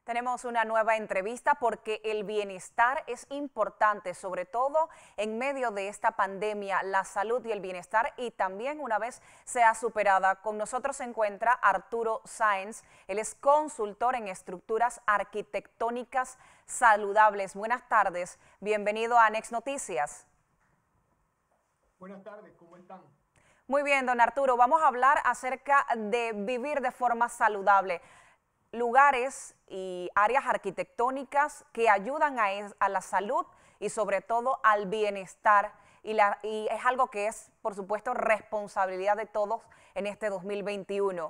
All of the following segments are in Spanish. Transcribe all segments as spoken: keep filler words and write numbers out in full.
Tenemos una nueva entrevista porque el bienestar es importante, sobre todo en medio de esta pandemia, la salud y el bienestar, y también una vez sea superada. Con nosotros se encuentra Arturo Sáenz, él es consultor en estructuras arquitectónicas saludables. Buenas tardes, bienvenido a Next Noticias. Buenas tardes, ¿cómo están? Muy bien, don Arturo, vamos a hablar acerca de vivir de forma saludable. Lugares y áreas arquitectónicas que ayudan a, es, a la salud y sobre todo al bienestar. Y, la, y es algo que es, por supuesto, responsabilidad de todos en este dos mil veintiuno.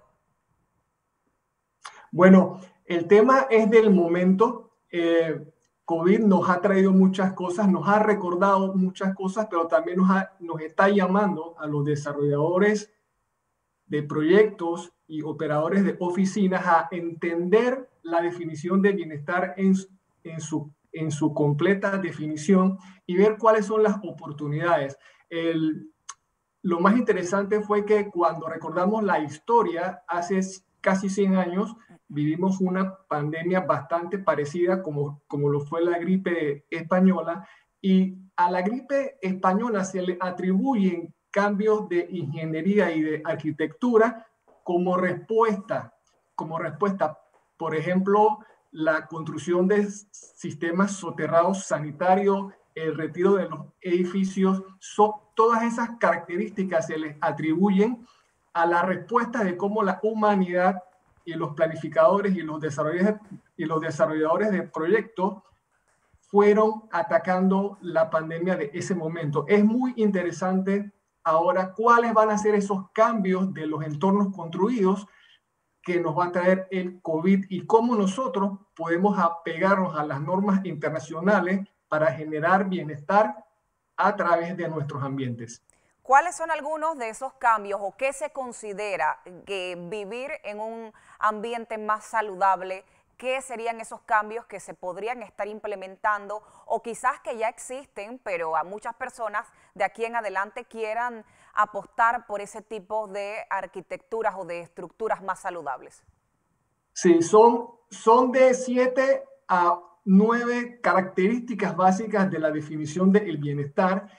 Bueno, el tema es del momento. Eh, COVID nos ha traído muchas cosas, nos ha recordado muchas cosas, pero también nos, ha, nos está llamando a los desarrolladores de proyectos y operadores de oficinas a entender la definición de bienestar en, en, su, en su completa definición y ver cuáles son las oportunidades. El, lo más interesante fue que cuando recordamos la historia, hace casi cien años, vivimos una pandemia bastante parecida como, como lo fue la gripe española, y a la gripe española se le atribuyen cambios de ingeniería y de arquitectura como respuesta, como respuesta, por ejemplo, la construcción de sistemas soterrados sanitarios, el retiro de los edificios, so, todas esas características se les atribuyen a la respuesta de cómo la humanidad y los planificadores y los desarrolladores, y los desarrolladores de proyectos fueron atacando la pandemia de ese momento. Es muy interesante ahora cuáles van a ser esos cambios de los entornos construidos que nos va a traer el COVID y cómo nosotros podemos apegarnos a las normas internacionales para generar bienestar a través de nuestros ambientes. ¿Cuáles son algunos de esos cambios o qué se considera que vivir en un ambiente más saludable? ¿Qué serían esos cambios que se podrían estar implementando o quizás que ya existen, pero a muchas personas de aquí en adelante quieran apostar por ese tipo de arquitecturas o de estructuras más saludables? Sí, son, son de siete a nueve características básicas de la definición del bienestar.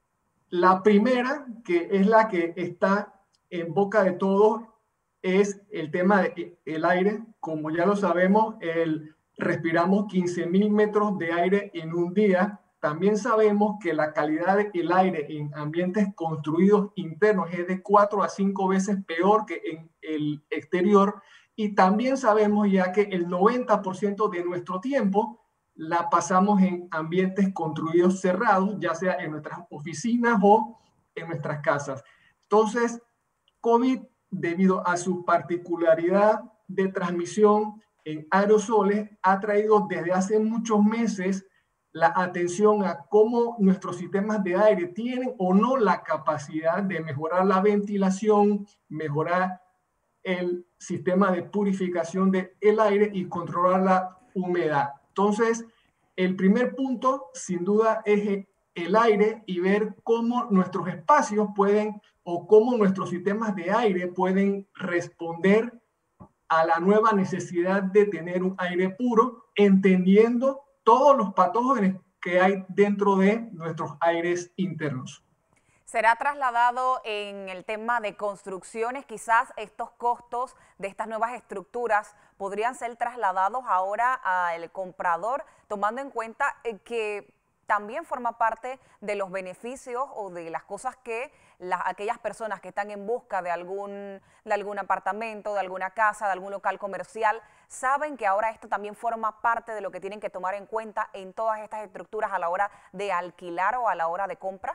La primera, que es la que está en boca de todos, es el tema del aire. Como ya lo sabemos, el, respiramos quince mil metros de aire en un día. También sabemos que la calidad del aire en ambientes construidos internos es de cuatro a cinco veces peor que en el exterior. Y también sabemos ya que el noventa por ciento de nuestro tiempo la pasamos en ambientes construidos cerrados, ya sea en nuestras oficinas o en nuestras casas. Entonces, COVID, debido a su particularidad de transmisión en aerosoles, ha traído desde hace muchos meses la atención a cómo nuestros sistemas de aire tienen o no la capacidad de mejorar la ventilación, mejorar el sistema de purificación del aire y controlar la humedad. Entonces, el primer punto, sin duda, es el aire y ver cómo nuestros espacios pueden o cómo nuestros sistemas de aire pueden responder a la nueva necesidad de tener un aire puro, entendiendo todos los patógenos que hay dentro de nuestros aires internos. ¿Será trasladado en el tema de construcciones? Quizás estos costos de estas nuevas estructuras podrían ser trasladados ahora al comprador, tomando en cuenta que también forma parte de los beneficios o de las cosas que las, aquellas personas que están en busca de algún, de algún apartamento, de alguna casa, de algún local comercial, saben que ahora esto también forma parte de lo que tienen que tomar en cuenta en todas estas estructuras a la hora de alquilar o a la hora de compra?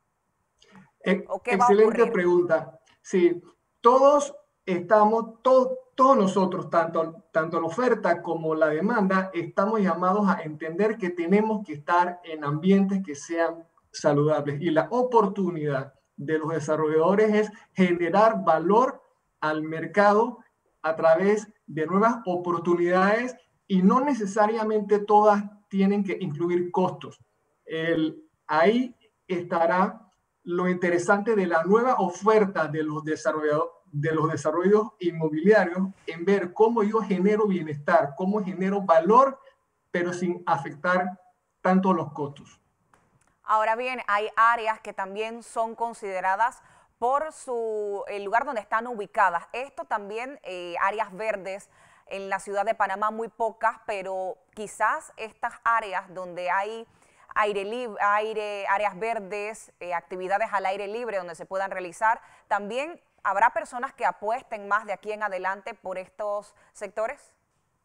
¿O qué Excelente pregunta. Sí, todos estamos, todo, todos nosotros, tanto, tanto la oferta como la demanda, estamos llamados a entender que tenemos que estar en ambientes que sean saludables. Y la oportunidad de los desarrolladores es generar valor al mercado a través de nuevas oportunidades y no necesariamente todas tienen que incluir costos. El, ahí estará lo interesante de la nueva oferta de los de los desarrollos inmobiliarios en ver cómo yo genero bienestar, cómo genero valor, pero sin afectar tanto los costos. Ahora bien, hay áreas que también son consideradas por su, el lugar donde están ubicadas. Esto también, eh, áreas verdes en la ciudad de Panamá, muy pocas, pero quizás estas áreas donde hay aire libre, aire, áreas verdes, eh, actividades al aire libre donde se puedan realizar, también habrá personas que apuesten más de aquí en adelante por estos sectores.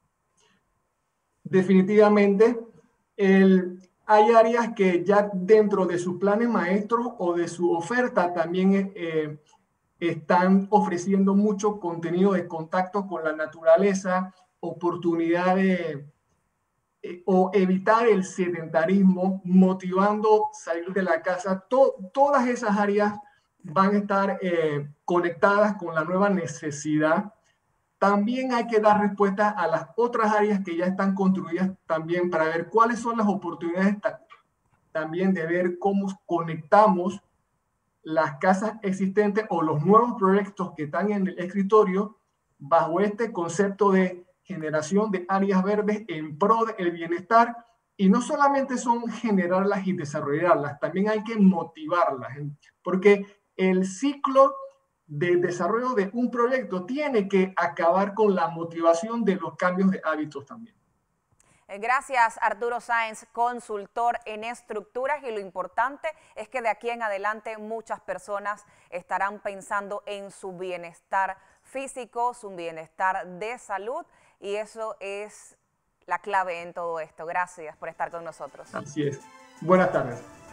Definitivamente, el, hay áreas que ya dentro de sus planes maestros o de su oferta también eh, están ofreciendo mucho contenido de contacto con la naturaleza, oportunidad de, eh, o evitar el sedentarismo, motivando salir de la casa. To, todas esas áreas van a estar eh, conectadas con la nueva necesidad. También hay que dar respuesta a las otras áreas que ya están construidas también para ver cuáles son las oportunidades también de ver cómo conectamos las casas existentes o los nuevos proyectos que están en el escritorio bajo este concepto de generación de áreas verdes en pro del bienestar. Y no solamente son generarlas y desarrollarlas, también hay que motivarlas, porque el ciclo de desarrollo de un proyecto tiene que acabar con la motivación de los cambios de hábitos también. Gracias, Arturo Sáenz, consultor en estructuras, y lo importante es que de aquí en adelante muchas personas estarán pensando en su bienestar físico, su bienestar de salud, y eso es la clave en todo esto. Gracias por estar con nosotros. Así es. Buenas tardes.